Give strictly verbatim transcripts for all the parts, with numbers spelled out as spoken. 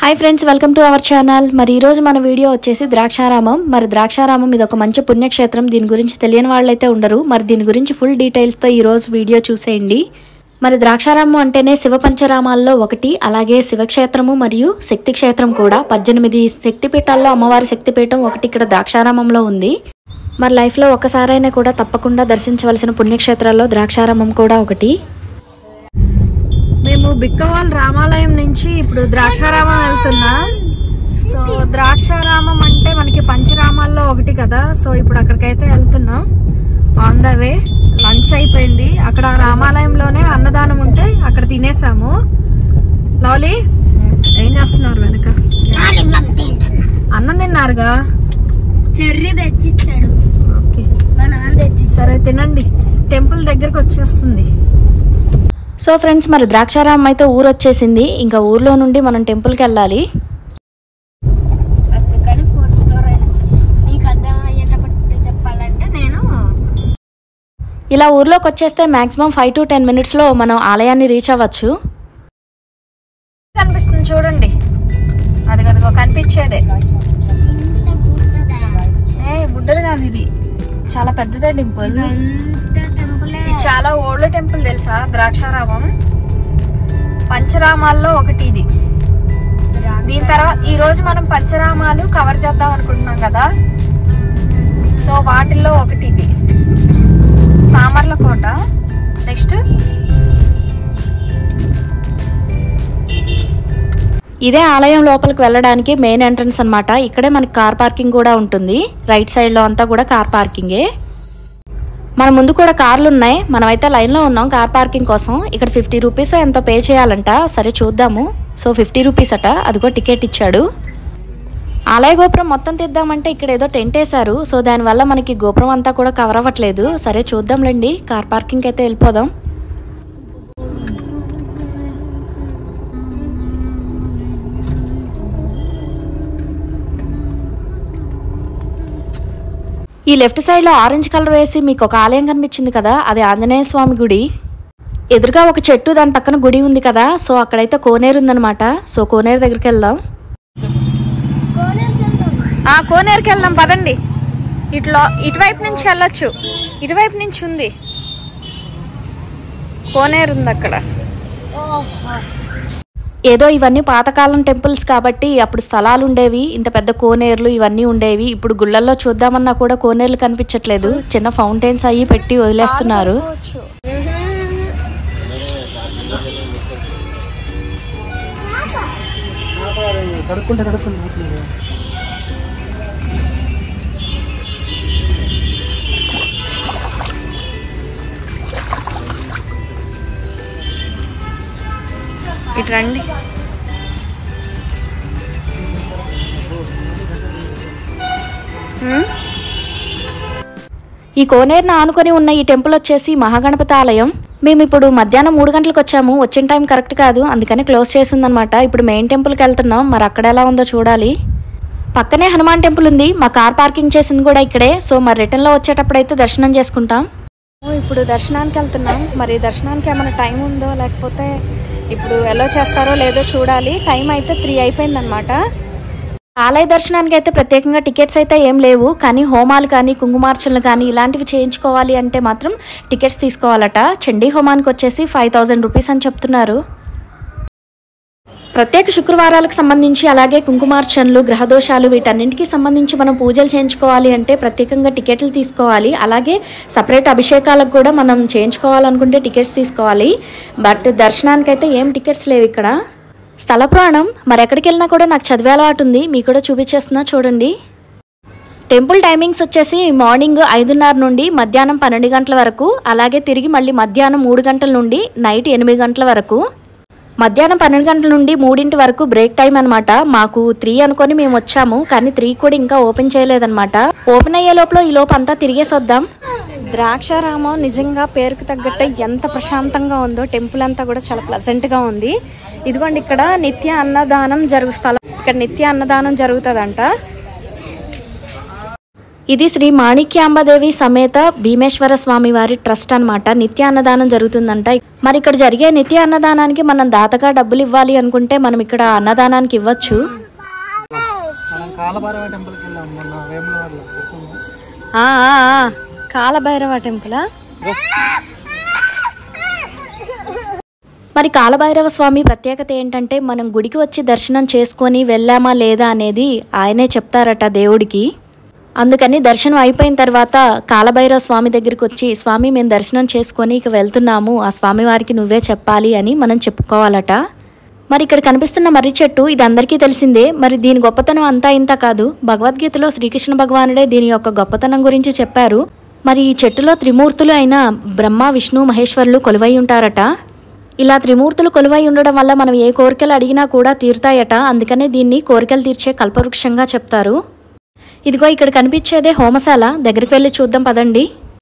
High friends welcome to our channel మరి ఈ రోజు మన వీడియో వచ్చేసి ద్రాక్షారామం మరి ద్రాక్షారామం ఇది ఒక మంచి పుణ్యక్షేత్రం దీని గురించి తెలియని వాళ్ళైతే ఉండరు మరి దీని గురించి ఫుల్ డీటెయిల్స్ తో ఈ రోజు వీడియో చూసేయండి మరి ద్రాక్షారామం అంటేనే శివ పంచరామాల్లో ఒకటి అలాగే శివక్షేత్రము మరియు శక్తి క్షేత్రం కూడా పద్దెనిమిది శక్తిపీఠాల్లో అమ్మవారి శక్తిపీఠం ఒకటి ఇక్కడ ద్రాక్షారామంలో ఉంది మరి లైఫ్ లో ఒకసారైనా కూడా తప్పకుండా దర్శించవలసిన పుణ్యక్షేత్రాల్లో ద్రాక్షారామం కూడా ఒకటి మేము బిక్కవాల్ రామాలయం నుంచి ఇప్పుడు ద్రాక్షారామం వెళ్తున్నాం సో ద్రాక్షారామం అంటే మనకి పంచరామాల్లో ఒకటి కదా సో ఇప్పుడు అక్కడికైతే వెళ్తున్నాం ఆన్ ద వే లంచ్ అయిపోయింది అక్కడ రామాలయంలోనే అన్నదానం ఉంటే అక్కడ తినేసాము లవ్లీ ఏం చేస్తున్నారు వెనక అన్నం తిన్నారుగా చెర్రీ తెచ్చిచ్చాడు ఓకే సరే తినండి టెంపుల్ దగ్గరకు వచ్చేస్తుంది సో ఫ్రెండ్స్ మరి ద్రాక్షారామం అయితే ఊరు వచ్చేసింది ఇంకా ఊర్లో నుండి మనం టెంపుల్కి వెళ్ళాలి ఇలా ఊర్లోకి వచ్చేస్తే మాక్సిమం ఫైవ్ టు టెన్ మినిట్స్లో మనం ఆలయాన్ని రీచ్ అవ్వచ్చు కనిపిస్తుంది చూడండి అది కదిగో కనిపించేదే ఏ బుడ్డది కాదు ఇది చాలా పెద్దదే టెంపుల్ చాలా ఓల్డ్ టెంపుల్ తెలుసా ద్రాక్షారామం పంచరామాల్లో ఒకటి ఇది దీని తర్వాత ఈ రోజు మనం పంచరామాలు కవర్ చేద్దాం అనుకుంటున్నాం కదా సో వాటిల్లో ఒకటి ఇది సామర్లకోట నెక్స్ట్ ఇదే ఆలయం లోపలికి వెళ్ళడానికి మెయిన్ ఎంట్రన్స్ అన్నమాట ఇక్కడే మనకి కార్ పార్కింగ్ కూడా ఉంటుంది రైట్ సైడ్ లో అంతా కూడా కార్ పార్కింగే మన ముందు కూడా కార్లు ఉన్నాయి మనమైతే లైన్లో ఉన్నాం కార్ పార్కింగ్ కోసం ఇక్కడ ఫిఫ్టీ రూపీస్ ఎంతో పే చేయాలంట సరే చూద్దాము సో ఫిఫ్టీ రూపీస్ అట అదిగో టికెట్ ఇచ్చాడు ఆలయ గోపురం మొత్తం తీద్దామంటే ఇక్కడ ఏదో టెంట్ వేశారు సో దానివల్ల మనకి గోపురం అంతా కూడా కవర్ అవ్వట్లేదు సరే చూద్దాంలేండి కార్ పార్కింగ్ అయితే వెళ్ళిపోదాం ఈ లెఫ్ట్ సైడ్లో ఆరెంజ్ కలర్ వేసి మీకు ఒక ఆలయం కనిపించింది కదా అది ఆంజనేయ స్వామి గుడి ఎదురుగా ఒక చెట్టు దాని పక్కన గుడి ఉంది కదా సో అక్కడైతే కోనేరు ఉందన్నమాట సో కోనేరు దగ్గరికి వెళ్దాం ఆ కోనేరుకి వెళ్దాం పదండి ఇట్లా ఇటువైపు నుంచి వెళ్ళొచ్చు ఇటువైపు నుంచి ఉంది కోనేరు ఉంది అక్కడ ఏదో ఇవన్నీ పాతకాలం టెంపుల్స్ కాబట్టి అప్పుడు స్థలాలు ఉండేవి ఇంత పెద్ద కోనేర్లు ఇవన్నీ ఉండేవి ఇప్పుడు గుళ్ళల్లో చూద్దామన్నా కూడా కోనేర్లు కనిపించట్లేదు చిన్న ఫౌంటైన్స్ అయ్యి పెట్టి వదిలేస్తున్నారు ఇటు రండి ఈ కోనేరును ఆనుకొని ఉన్న ఈ టెంపుల్ వచ్చేసి మహాగణపతి ఆలయం మేము ఇప్పుడు మధ్యాహ్నం మూడు గంటలకు వచ్చాము వచ్చిన టైం కరెక్ట్ కాదు అందుకని క్లోజ్ చేసి ఉందన్నమాట ఇప్పుడు మెయిన్ టెంపుల్కి వెళ్తున్నాం మరి అక్కడ ఎలా ఉందో చూడాలి పక్కనే హనుమాన్ టెంపుల్ ఉంది మా కార్ పార్కింగ్ చేసింది కూడా ఇక్కడే సో మరి రిటర్న్లో వచ్చేటప్పుడు అయితే దర్శనం చేసుకుంటాం ఇప్పుడు దర్శనానికి వెళ్తున్నాం మరి దర్శనానికి ఏమైనా టైం ఉందో లేకపోతే ఇప్పుడు ఎలా చేస్తారో లేదో చూడాలి టైం అయితే త్రీ అయిపోయిందనమాట ఆలయ దర్శనానికి అయితే ప్రత్యేకంగా టికెట్స్ అయితే ఏం లేవు కానీ హోమాలు కానీ కుంకుమార్చనలు కానీ ఇలాంటివి చేయించుకోవాలి అంటే మాత్రం టికెట్స్ తీసుకోవాలట చండీ హోమానికి వచ్చేసి ఫైవ్ థౌజండ్ రూపీస్ అని చెప్తున్నారు ప్రత్యేక శుక్రవారాలకు సంబంధించి అలాగే కుంకుమార్చనలు గ్రహదోషాలు వీటన్నింటికి సంబంధించి మనం పూజలు చేయించుకోవాలి అంటే ప్రత్యేకంగా టికెట్లు తీసుకోవాలి అలాగే సపరేట్ అభిషేకాలకు కూడా మనం చేయించుకోవాలనుకుంటే టికెట్స్ తీసుకోవాలి బట్ దర్శనానికి అయితే ఏం టికెట్స్ లేవు ఇక్కడ స్థల పురాణం మరి ఎక్కడికి వెళ్ళినా కూడా నాకు చదివే అలవాటు ఉంది మీకు కూడా చూపించేస్తున్నా చూడండి టెంపుల్ టైమింగ్స్ వచ్చేసి మార్నింగ్ ఐదున్నర నుండి మధ్యాహ్నం పన్నెండు గంటల వరకు అలాగే తిరిగి మళ్ళీ మధ్యాహ్నం మూడు గంటల నుండి నైట్ ఎనిమిది గంటల వరకు మధ్యాహ్నం పన్నెండు గంటల నుండి మూడింటి వరకు బ్రేక్ టైం అనమాట మాకు త్రీ అనుకొని మేము వచ్చాము కానీ త్రీ కూడా ఇంకా ఓపెన్ చేయలేదన్నమాట ఓపెన్ అయ్యే లోపల ఈ లోపు అంతా తిరిగేసి వద్దాం ద్రాక్షారామం నిజంగా పేరుకు తగ్గట్టు ఎంత ప్రశాంతంగా ఉందో టెంపుల్ అంతా కూడా చాలా ప్లెజెంట్ గా ఉంది ఇదిగోండి ఇక్కడ నిత్య అన్నదానం జరుగు స్థలం ఇక్కడ నిత్య అన్నదానం జరుగుతుందంట ఇది శ్రీ మాణిక్యాంబదేవి సమేత భీమేశ్వర స్వామి వారి ట్రస్ట్ అన్నమాట. నిత్య అన్నదానం జరుగుతుందంట. మరి ఇక్కడ జరిగే నిత్య అన్నదానానికి మనం దాతగా డబ్బులు ఇవ్వాలి అనుకుంటే మనం ఇక్కడ అన్నదానానికి ఇవ్వచ్చు. కాలభైరవ టెంపుల్. మరి కాలభైరవ స్వామి ప్రత్యేకత ఏంటంటే మనం గుడికి వచ్చి దర్శనం చేసుకొని వెళ్ళామా లేదా అనేది ఆయనే చెప్తారట దేవుడికి. అందుకని దర్శనం అయిపోయిన తర్వాత కాలభైరవ స్వామి దగ్గరికి వచ్చి స్వామి మేము దర్శనం చేసుకొని ఇక వెళ్తున్నాము, ఆ స్వామి వారికి నువ్వే చెప్పాలి అని మనం చెప్పుకోవాలట. మరి ఇక్కడ కనిపిస్తున్న మర్రి చెట్టు ఇది అందరికీ తెలిసిందే. మరి దీని గొప్పతనం అంతా ఇంత కాదు. భగవద్గీతలో శ్రీకృష్ణ భగవానుడే దీని యొక్క గొప్పతనం గురించి చెప్పారు. మరి ఈ చెట్టులో త్రిమూర్తులు అయిన బ్రహ్మ విష్ణు మహేశ్వరులు కొలువై ఉంటారట. ఇలా త్రిమూర్తులు కొలువై ఉండడం వల్ల మనం ఏ కోరికలు అడిగినా కూడా తీరుతాయట. అందుకనే దీన్ని కోరికలు తీర్చే కల్పవృక్షంగా చెప్తారు. ఇదిగో ఇక్కడ కనిపించేదే హోమశాల. దగ్గరికి వెళ్ళి చూద్దాం పదండి.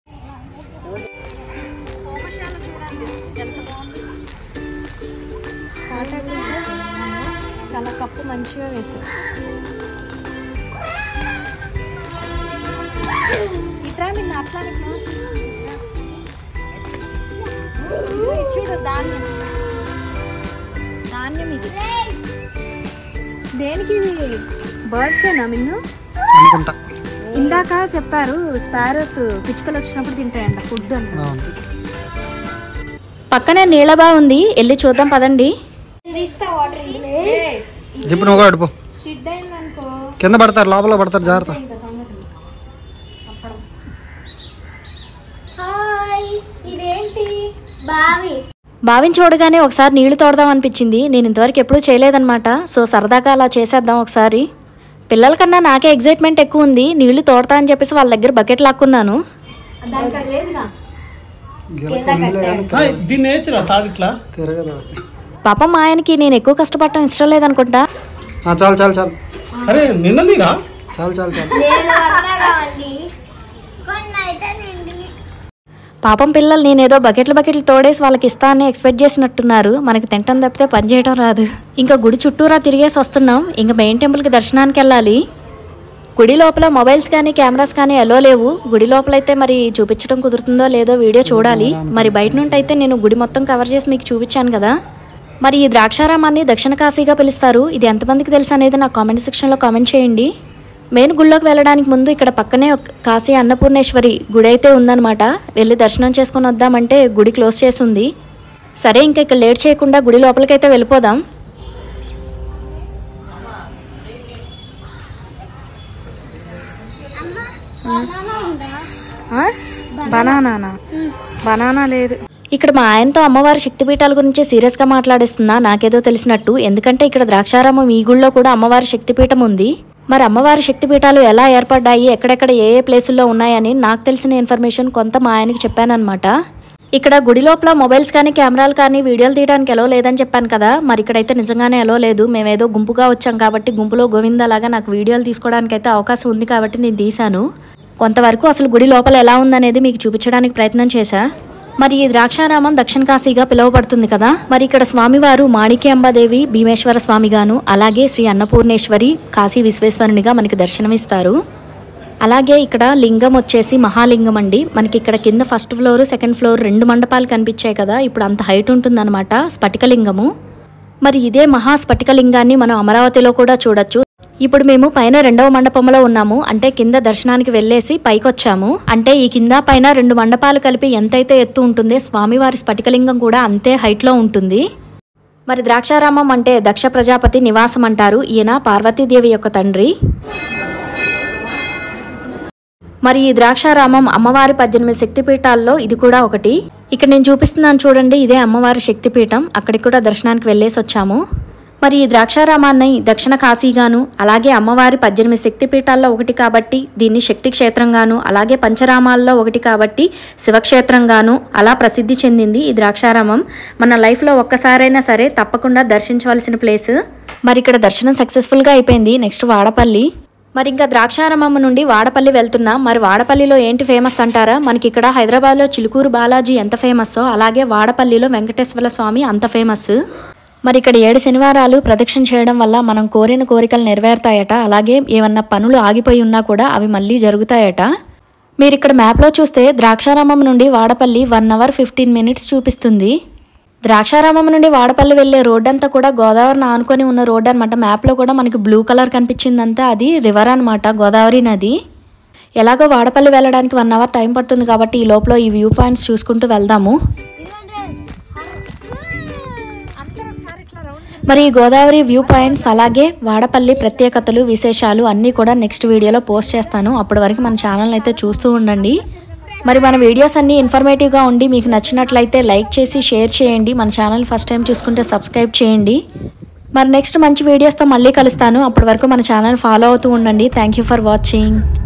చాలా కప్పు మంచిగా వేసారు. చూడు ధాన్యం ధాన్యం ఇది దేనికి? బర్డ్స్కేనా మిన్ను? ఇందాక చెప్పారు స్పారోస్ పిచ్చుకలు వచ్చినప్పుడు తింటాయంట ఫుడ్ అంట. పక్కనే నీళ్ళ బా ఉంది, వెళ్ళి చూద్దాం పదండి. కింద పడతారు, లోపల పడతారు, జాగ్రత్త. బావిని చూడగానే ఒకసారి నీళ్లు తోడదాం అనిపించింది. నేను ఇంతవరకు ఎప్పుడూ చేయలేదన్నమాట. సో సరదాగా అలా చేసేద్దాం ఒకసారి. పిల్లల కన్నా నాకే ఎగ్జైట్మెంట్ ఎక్కువ ఉంది. నీళ్లు తోడతా అని చెప్పేసి వాళ్ళ దగ్గర బకెట్ లాక్కున్నాను. పాపం మా ఆయనకి నేను ఎక్కువ కష్టపడటం ఇష్టం లేదనుకుంటా. చాలు చాలు చాలు చాలు చాలు చాలు పాపం పిల్లలు నేనేదో బకెట్లు బకెట్లు తోడేసి వాళ్ళకి ఇస్తానని ఎక్స్పెక్ట్ చేసినట్టున్నారు. మనకి తింటం తప్పితే పని చేయడం రాదు. ఇంకా గుడి చుట్టూరా తిరిగేసి వస్తున్నాం. ఇంకా మెయిన్ టెంపుల్కి దర్శనానికి వెళ్ళాలి. గుడి లోపల మొబైల్స్ కానీ కెమెరాస్ కానీ ఎలో లేవు. గుడి లోపల అయితే మరి చూపించడం కుదురుతుందో లేదో వీడియో చూడాలి. మరి బయట నుండి అయితే నేను గుడి మొత్తం కవర్ చేసి మీకు చూపించాను కదా. మరి ఈ ద్రాక్షారామాన్ని దక్షిణ కాశీగా పిలుస్తారు. ఇది ఎంతమందికి తెలుసు అనేది నాకు కామెంట్ సెక్షన్లో కామెంట్ చేయండి. మెయిన్ గుళ్ళోకి వెళ్ళడానికి ముందు ఇక్కడ పక్కనే కాశీ అన్నపూర్ణేశ్వరి గుడి అయితే ఉందన్నమాట. వెళ్ళి దర్శనం చేసుకొని వద్దామంటే గుడి క్లోజ్ చేసి ఉంది. సరే ఇంకా ఇక్కడ లేట్ చేయకుండా గుడి లోపలికైతే వెళ్ళిపోదాం. బనానా బనానా లేదు. ఇక్కడ మా ఆయనతో అమ్మవారి శక్తిపీఠాల గురించి సీరియస్గా మాట్లాడిస్తున్నా నాకేదో తెలిసినట్టు. ఎందుకంటే ఇక్కడ ద్రాక్షారామం ఈ గుళ్ళో కూడా అమ్మవారి శక్తిపీఠం ఉంది. మరి అమ్మవారి శక్తిపీఠాలు ఎలా ఏర్పడ్డాయి, ఎక్కడెక్కడ ఏ ఏ ప్లేసుల్లో ఉన్నాయని నాకు తెలిసిన ఇన్ఫర్మేషన్ కొంత మా ఆయనకి చెప్పానమాట. ఇక్కడ గుడి లోపల మొబైల్స్ కానీ కెమెరాలు కానీ వీడియోలు తీయడానికి ఎలో లేదని చెప్పాను కదా. మరి ఇక్కడైతే నిజంగానే ఎలో లేదు. మేమేదో గుంపుగా వచ్చాం కాబట్టి గుంపులో గోవిందలాగా నాకు వీడియోలు తీసుకోవడానికి అయితే అవకాశం ఉంది కాబట్టి నేను తీశాను. కొంతవరకు అసలు గుడి లోపల ఎలా ఉందనేది మీకు చూపించడానికి ప్రయత్నం చేశా. మరి ఈ ద్రాక్షారామం దక్షిణ కాశీగా పిలువబడుతుంది కదా. మరి ఇక్కడ స్వామివారు మాణిక్యాంబాదేవి భీమేశ్వర స్వామిగాను అలాగే శ్రీ అన్నపూర్ణేశ్వరి కాశీ విశ్వేశ్వరునిగా మనకి దర్శనమిస్తారు. అలాగే ఇక్కడ లింగం వచ్చేసి మహాలింగం అండి. మనకి ఇక్కడ కింద ఫస్ట్ ఫ్లోర్ సెకండ్ ఫ్లోర్ రెండు మండపాలు కనిపించాయి కదా. ఇప్పుడు అంత హైట్ ఉంటుందన్నమాట స్ఫటికలింగము. మరి ఇదే మహా స్ఫటికలింగాన్ని మనం అమరావతిలో కూడా చూడొచ్చు. ఇప్పుడు మేము పైన రెండవ మండపంలో ఉన్నాము. అంటే కింద దర్శనానికి వెళ్ళేసి పైకి వచ్చాము. అంటే ఈ కింద పైన రెండు మండపాలు కలిపి ఎంతైతే ఎత్తు ఉంటుందో స్వామివారి స్ఫటికలింగం కూడా అంతే హైట్లో ఉంటుంది. మరి ద్రాక్షారామం అంటే దక్ష ప్రజాపతి నివాసం అంటారు. ఈయన పార్వతీదేవి యొక్క తండ్రి. మరి ఈ ద్రాక్షారామం అమ్మవారి పద్దెనిమిది శక్తిపీఠాల్లో ఇది కూడా ఒకటి. ఇక్కడ నేను చూపిస్తున్నాను చూడండి, ఇదే అమ్మవారి శక్తిపీఠం. అక్కడికి కూడా దర్శనానికి వెళ్ళేసి వచ్చాము. మరి ఈ ద్రాక్షారామాన్ని దక్షిణ కాశీగాను అలాగే అమ్మవారి పద్దెనిమిది శక్తిపీఠాల్లో ఒకటి కాబట్టి దీన్ని శక్తి క్షేత్రంగాను అలాగే పంచరామాల్లో ఒకటి కాబట్టి శివక్షేత్రంగాను అలా ప్రసిద్ధి చెందింది ఈ ద్రాక్షారామం. మన లైఫ్లో ఒక్కసారైనా సరే తప్పకుండా దర్శించవలసిన ప్లేస్. మరి ఇక్కడ దర్శనం సక్సెస్ఫుల్గా అయిపోయింది. నెక్స్ట్ వాడపల్లి. మరి ఇంకా ద్రాక్షారామం నుండి వాడపల్లి వెళ్తున్నాం. మరి వాడపల్లిలో ఏంటి ఫేమస్ అంటారా? మనకి ఇక్కడ హైదరాబాద్లో చిలుకూరు బాలాజీ ఎంత ఫేమస్సో అలాగే వాడపల్లిలో వెంకటేశ్వర స్వామి అంత ఫేమస్. మరి ఇక్కడ ఏడు శనివారాలు ప్రదక్షిణ చేయడం వల్ల మనం కోరిన కోరికలు నెరవేరుతాయట. అలాగే ఏమన్నా పనులు ఆగిపోయి ఉన్నా కూడా అవి మళ్ళీ జరుగుతాయట. మీరు ఇక్కడ మ్యాప్లో చూస్తే ద్రాక్షారామం నుండి Vadapalli one hour fifteen minutes చూపిస్తుంది. ద్రాక్షారామం నుండి వాడపల్లి వెళ్ళే రోడ్ అంతా కూడా గోదావరిని ఆనుకొని ఉన్న రోడ్ అనమాట. మ్యాప్లో కూడా మనకి బ్లూ కలర్ కనిపించిందంతా అది రివర్ అనమాట, గోదావరి నది. ఎలాగో వాడపల్లి వెళ్ళడానికి వన్ అవర్ టైం పడుతుంది కాబట్టి ఈ లోపల ఈ వ్యూ పాయింట్స్ చూసుకుంటూ వెళ్దాము. మరి ఈ గోదావరి వ్యూ పాయింట్స్ అలాగే వాడపల్లి ప్రత్యేకతలు విశేషాలు అన్నీ కూడా నెక్స్ట్ వీడియోలో పోస్ట్ చేస్తాను. అప్పటి వరకు మన ఛానల్ అయితే చూస్తూ ఉండండి. మరి మన వీడియోస్ అన్నీ ఇన్ఫర్మేటివ్గా ఉండి మీకు నచ్చినట్లయితే లైక్ చేసి షేర్ చేయండి. మన ఛానల్ ఫస్ట్ టైం చూసుకుంటే సబ్స్క్రైబ్ చేయండి. మరి నెక్స్ట్ మంచి వీడియోస్తో మళ్ళీ కలుస్తాను. అప్పటి వరకు మన ఛానల్ ఫాలో అవుతూ ఉండండి. Thank you for watching.